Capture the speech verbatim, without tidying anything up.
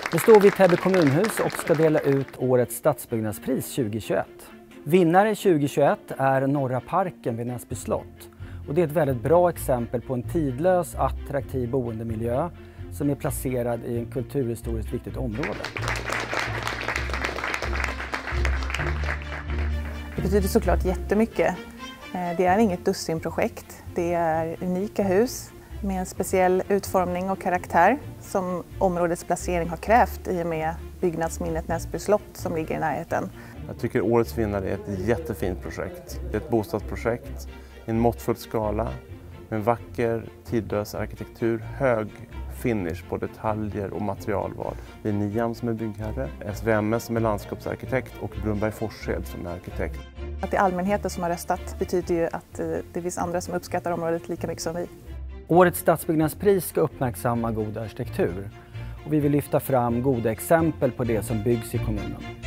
Nu står vi i Täby kommunhus och ska dela ut årets stadsbyggnadspris tjugohundratjugoett. Vinnare tjugohundratjugoett är Norra Parken vid Näsby slott. Och det är ett väldigt bra exempel på en tidlös, attraktiv boendemiljö som är placerad i en kulturhistoriskt viktigt område. Det betyder såklart jättemycket. Det är inget dussinprojekt. Det är unika hus med en speciell utformning och karaktär som områdets placering har krävt i och med byggnadsminnet Näsby slott som ligger i närheten. Jag tycker årets vinnare är ett jättefint projekt. Det är ett bostadsprojekt i en måttfull skala med en vacker, tidlös arkitektur, hög finish på detaljer och materialval. Det är Niam som är byggherre, S V M S som är landskapsarkitekt och Brunberg Forshed som är arkitekt. Att det är allmänheten som har röstat betyder ju att det finns andra som uppskattar området lika mycket som vi. Årets stadsbyggnadspris ska uppmärksamma god arkitektur och vi vill lyfta fram goda exempel på det som byggs i kommunen.